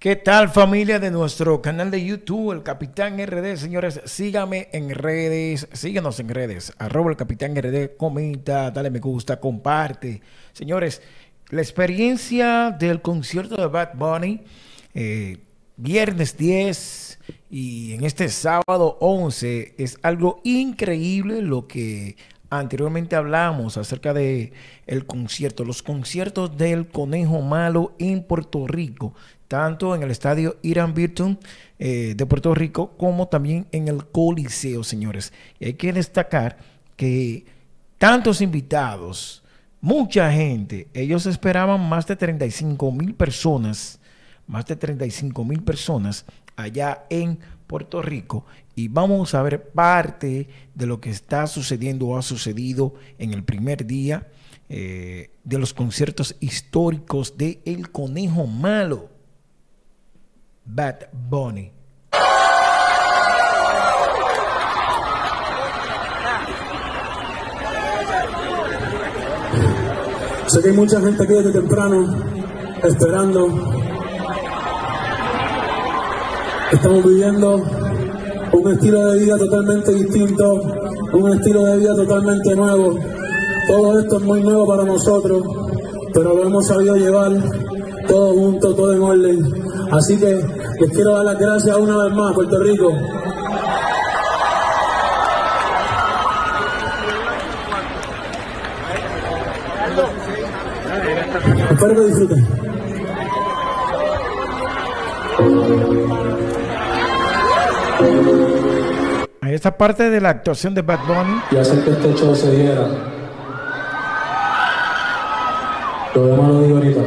¿Qué tal, familia de nuestro canal de YouTube, el Capitán RD? Señores, síganme en redes, síganos en redes, @el Capitán RD, comenta, dale me gusta, comparte. Señores, la experiencia del concierto de Bad Bunny, viernes 10 y en este sábado 11, es algo increíble lo que anteriormente hablamos acerca de el concierto, los conciertos del Conejo Malo en Puerto Rico, tanto en el estadio Irán Bithorn de Puerto Rico como también en el Coliseo, señores. Y hay que destacar que tantos invitados, mucha gente, ellos esperaban más de 35,000 personas, más de 35,000 personas allá en Puerto Rico, y vamos a ver parte de lo que está sucediendo o ha sucedido en el primer día de los conciertos históricos de El Conejo Malo, Bad Bunny. Sé que hay mucha gente aquí desde temprano esperando. Estamos viviendo un estilo de vida totalmente distinto, un estilo de vida totalmente nuevo. Todo esto es muy nuevo para nosotros, pero lo hemos sabido llevar todo junto, todo en orden. Así que les quiero dar las gracias una vez más, Puerto Rico. Espero que disfruten. Ahí está parte de la actuación de Bad Bunny. Y hacer que este show se diera. Lo demás lo digo ahorita.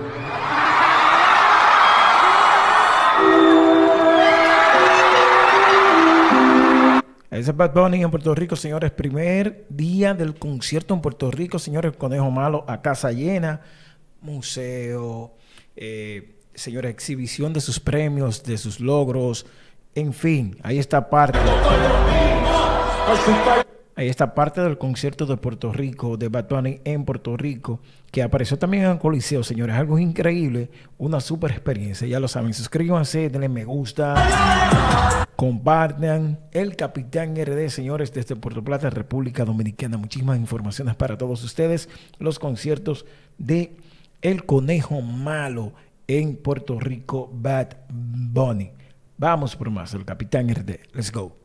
Ahí está Bad Bunny en Puerto Rico, señores. Primer día del concierto en Puerto Rico, señores. Conejo Malo a casa llena. Museo. Señores, exhibición de sus premios, de sus logros. En fin, ahí está parte. Ahí está parte del concierto de Puerto Rico, de Bad Bunny en Puerto Rico, que apareció también en el Coliseo, señores. Algo increíble, una super experiencia. Ya lo saben, suscríbanse, denle me gusta, compartan. El Capitán RD, señores, desde Puerto Plata, República Dominicana. Muchísimas informaciones para todos ustedes. Los conciertos de El Conejo Malo en Puerto Rico, Bad Bunny. Vamos por más, el Capitán RD. Let's go.